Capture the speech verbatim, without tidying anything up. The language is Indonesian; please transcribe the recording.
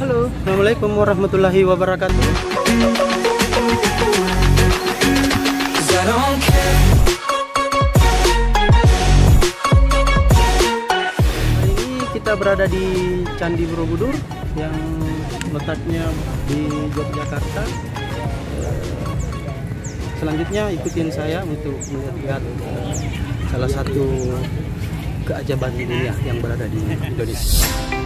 Halo, Assalamualaikum warahmatullahi wabarakatuh. Hari ini kita berada di Candi Borobudur yang letaknya di Yogyakarta. Selanjutnya ikutin saya untuk melihat salah satu keajaiban dunia yang berada di Indonesia.